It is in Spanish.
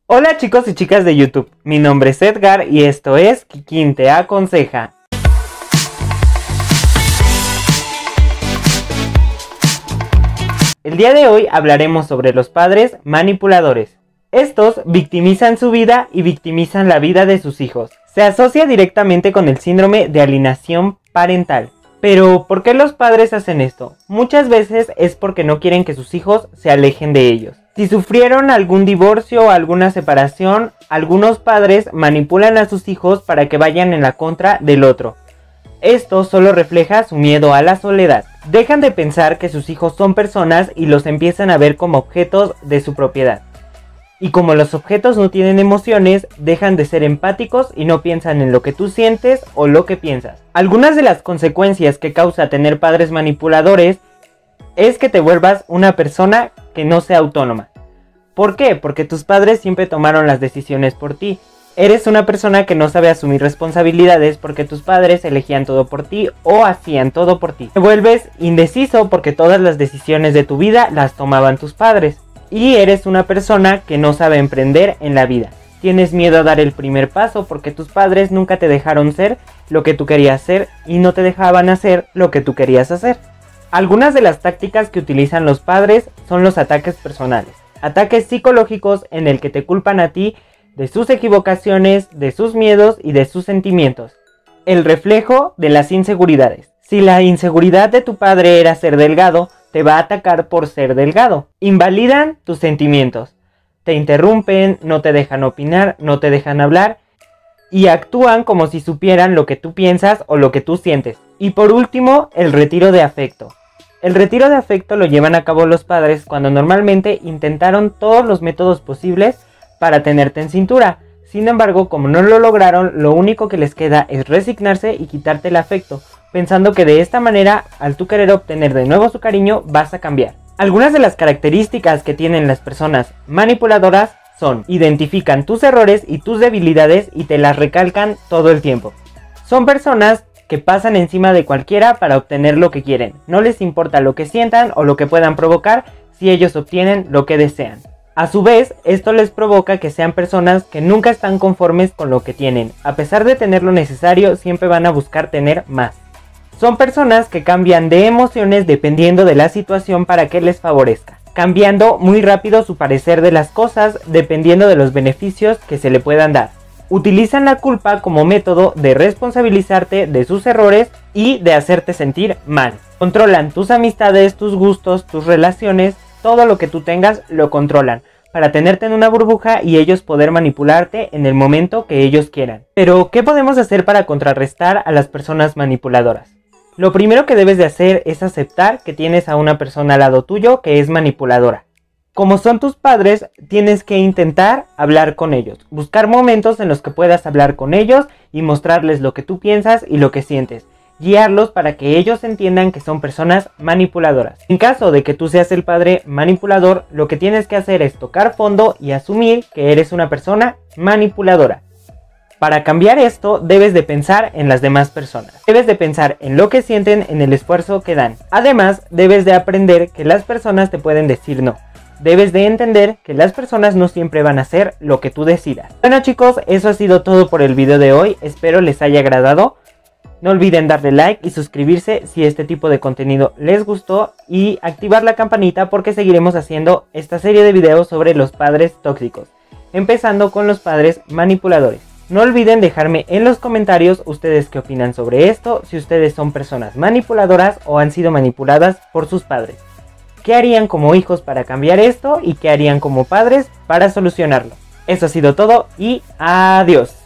Hola chicos y chicas de YouTube, mi nombre es Edgar y esto es Kikín te aconseja. El día de hoy hablaremos sobre los padres manipuladores. Estos victimizan su vida y victimizan la vida de sus hijos. Se asocia directamente con el síndrome de alienación parental. Pero, ¿por qué los padres hacen esto? Muchas veces es porque no quieren que sus hijos se alejen de ellos. Si sufrieron algún divorcio o alguna separación, algunos padres manipulan a sus hijos para que vayan en la contra del otro. Esto solo refleja su miedo a la soledad. Dejan de pensar que sus hijos son personas y los empiezan a ver como objetos de su propiedad. Y como los objetos no tienen emociones, dejan de ser empáticos y no piensan en lo que tú sientes o lo que piensas. Algunas de las consecuencias que causa tener padres manipuladores es que te vuelvas una persona que no sea autónoma. ¿Por qué? Porque tus padres siempre tomaron las decisiones por ti. Eres una persona que no sabe asumir responsabilidades porque tus padres elegían todo por ti o hacían todo por ti. Te vuelves indeciso porque todas las decisiones de tu vida las tomaban tus padres. Y eres una persona que no sabe emprender en la vida. Tienes miedo a dar el primer paso porque tus padres nunca te dejaron ser lo que tú querías ser y no te dejaban hacer lo que tú querías hacer. Algunas de las tácticas que utilizan los padres son los ataques personales. Ataques psicológicos en el que te culpan a ti de sus equivocaciones, de sus miedos y de sus sentimientos. El reflejo de las inseguridades. Si la inseguridad de tu padre era ser delgado, te va a atacar por ser delgado. Invalidan tus sentimientos. Te interrumpen, no te dejan opinar, no te dejan hablar y actúan como si supieran lo que tú piensas o lo que tú sientes. Y por último, el retiro de afecto. El retiro de afecto lo llevan a cabo los padres cuando normalmente intentaron todos los métodos posibles para tenerte en cintura. Sin embargo, como no lo lograron, lo único que les queda es resignarse y quitarte el afecto, pensando que de esta manera, al tú querer obtener de nuevo su cariño, vas a cambiar. Algunas de las características que tienen las personas manipuladoras son: identifican tus errores y tus debilidades y te las recalcan todo el tiempo. Son personas que pasan encima de cualquiera para obtener lo que quieren. No les importa lo que sientan o lo que puedan provocar si ellos obtienen lo que desean. A su vez, esto les provoca que sean personas que nunca están conformes con lo que tienen. A pesar de tener lo necesario, siempre van a buscar tener más. Son personas que cambian de emociones dependiendo de la situación para que les favorezca, cambiando muy rápido su parecer de las cosas dependiendo de los beneficios que se le puedan dar. Utilizan la culpa como método de responsabilizarte de sus errores y de hacerte sentir mal. Controlan tus amistades, tus gustos, tus relaciones, todo lo que tú tengas lo controlan para tenerte en una burbuja y ellos poder manipularte en el momento que ellos quieran. Pero, ¿qué podemos hacer para contrarrestar a las personas manipuladoras? Lo primero que debes de hacer es aceptar que tienes a una persona al lado tuyo que es manipuladora. Como son tus padres, tienes que intentar hablar con ellos, buscar momentos en los que puedas hablar con ellos y mostrarles lo que tú piensas y lo que sientes, guiarlos para que ellos entiendan que son personas manipuladoras. En caso de que tú seas el padre manipulador, lo que tienes que hacer es tocar fondo y asumir que eres una persona manipuladora. Para cambiar esto, debes de pensar en las demás personas. Debes de pensar en lo que sienten, en el esfuerzo que dan. Además, debes de aprender que las personas te pueden decir no. Debes de entender que las personas no siempre van a hacer lo que tú decidas. Bueno chicos, eso ha sido todo por el video de hoy. Espero les haya agradado. No olviden darle like y suscribirse si este tipo de contenido les gustó. Y activar la campanita porque seguiremos haciendo esta serie de videos sobre los padres tóxicos. Empezando con los padres manipuladores. No olviden dejarme en los comentarios ustedes qué opinan sobre esto. Si ustedes son personas manipuladoras o han sido manipuladas por sus padres. ¿Qué harían como hijos para cambiar esto? ¿Y qué harían como padres para solucionarlo? Eso ha sido todo y adiós.